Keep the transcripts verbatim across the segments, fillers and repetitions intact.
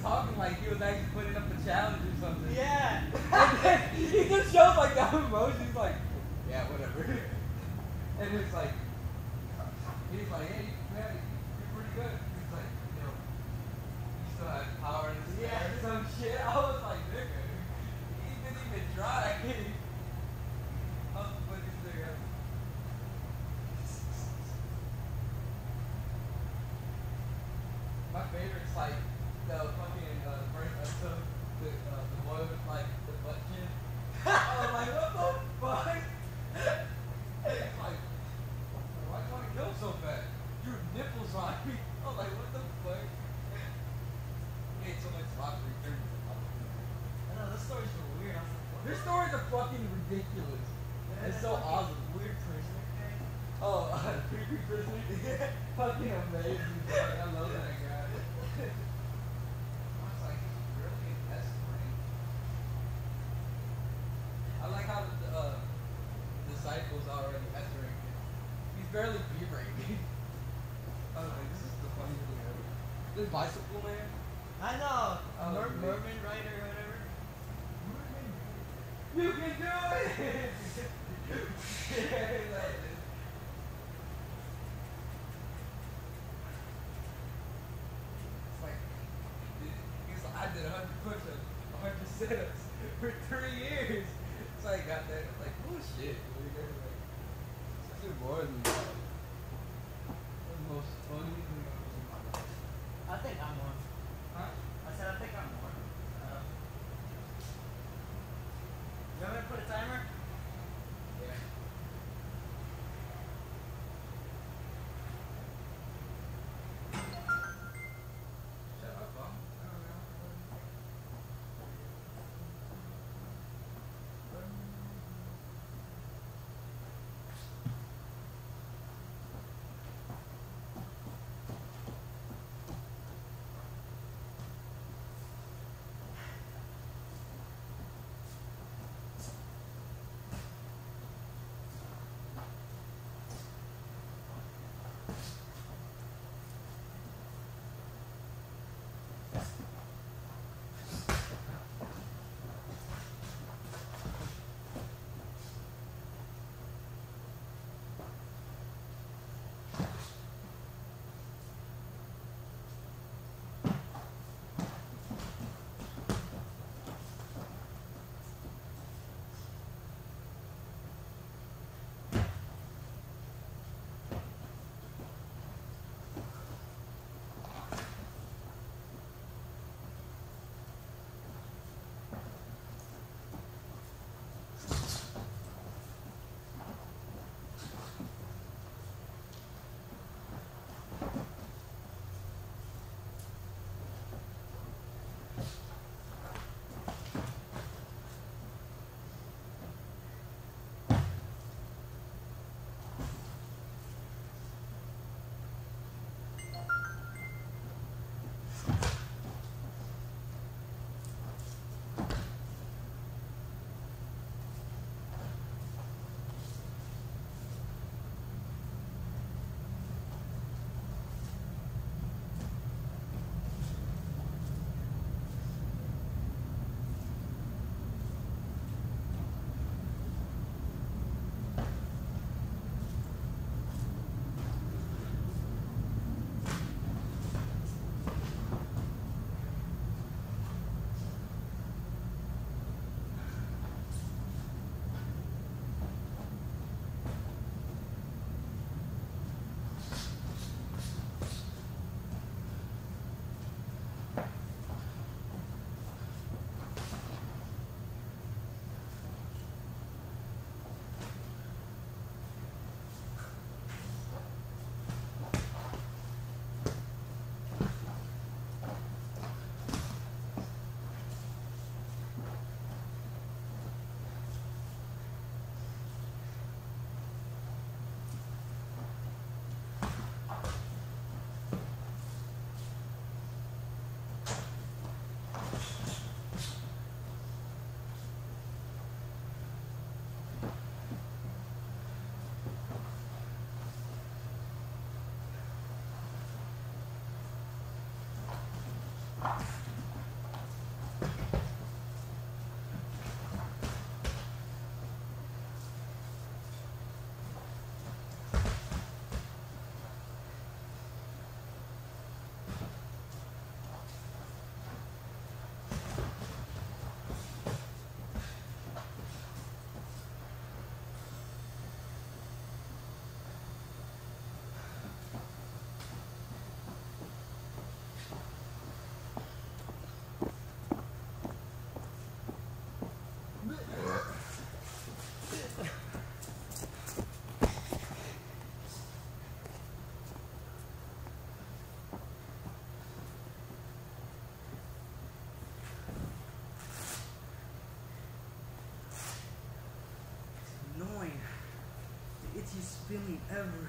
talking like he was actually putting up a challenge or something. Yeah. And then he just shows like that emotion. He's like, yeah, whatever. And it's like, he's like, hey, man, you're pretty good. He's like, you know, you still have power in this Yeah. or some shit. I was like, nigga, he didn't even try. I was the funniest thing ever. My favorite's like the fucking uh, first episode, the uh, the boy with like the butt chin. I was like, what the fuck? It's like, why do you want to kill so bad? Your nipples on me. I was like, what the fuck? He ate so much lobster he turned into a lobster. I know, this story's so weird. I was like, what? Their stories are fucking ridiculous. It's so fucking awesome. Weird prisoner thing. Oh, uh, creepy prisoner. Fucking amazing. Dog. I love that guy. I was like, he's really in best friend. I like how the uh, disciples already entering. He's barely B ranking. I was like, this is the funniest thing ever. This bicycle man. I know. Oh, Mer- man. Merman writer or whatever. You can do it! Yeah, it's like, he's like, I did one hundred push-ups, one hundred sit-ups for three years. It's like, got that. It's like, bullshit. Dude. Like, it's just more than that. That's the most funny thing I've ever seen in my life. I think I'm one. Huh? I said I think I'm one. Uh, you want me to put a timer? Yeah. Shut up, Mom. I don't know. feeling ever.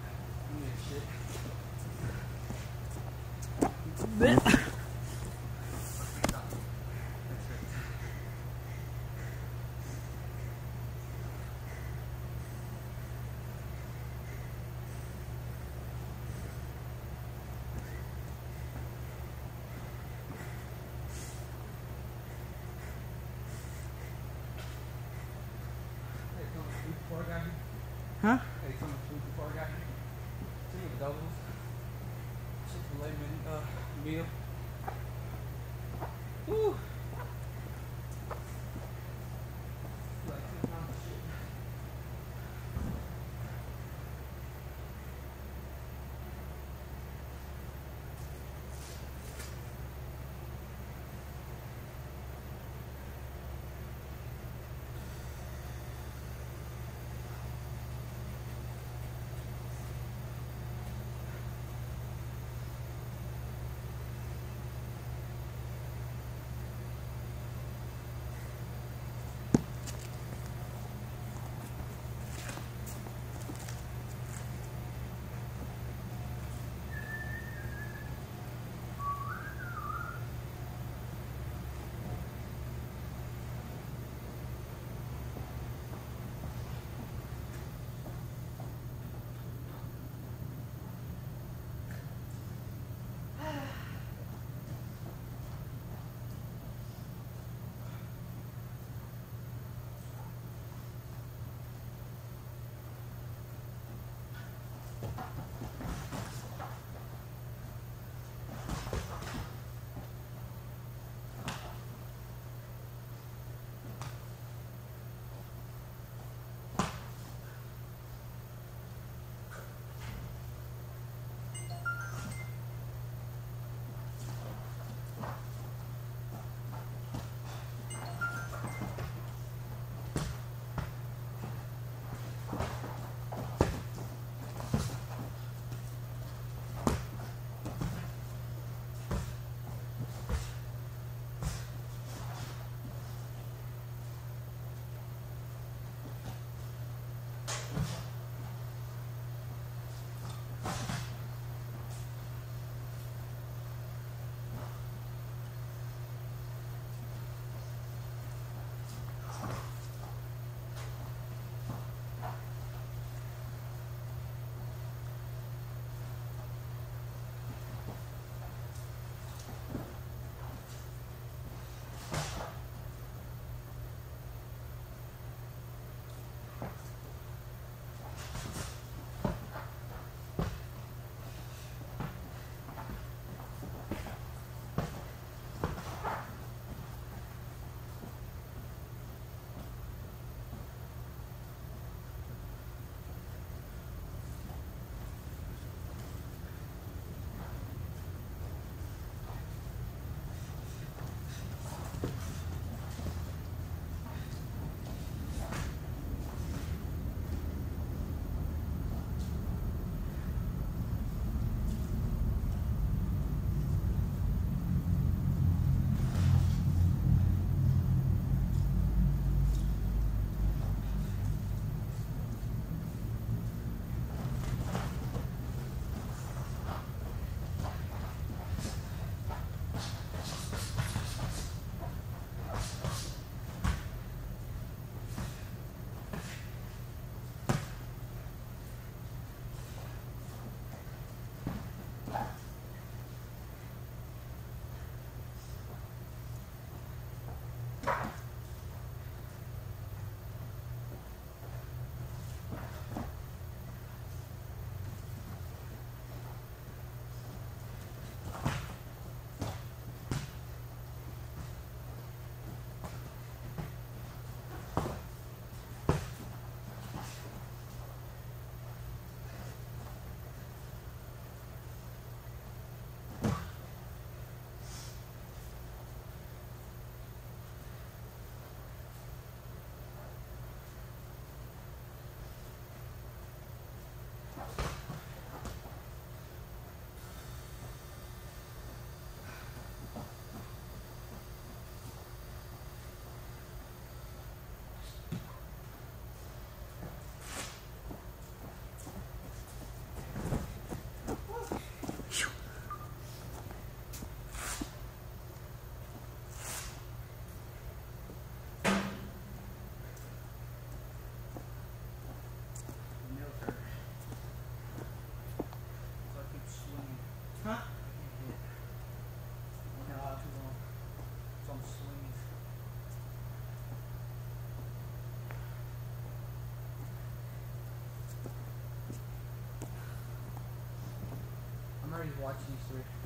Blech. Huh? Ate so much food before I got here. Two McDoubles. Chick-fil-A mini, uh, meal. Woo! Like ten pounds of shit. watch these three.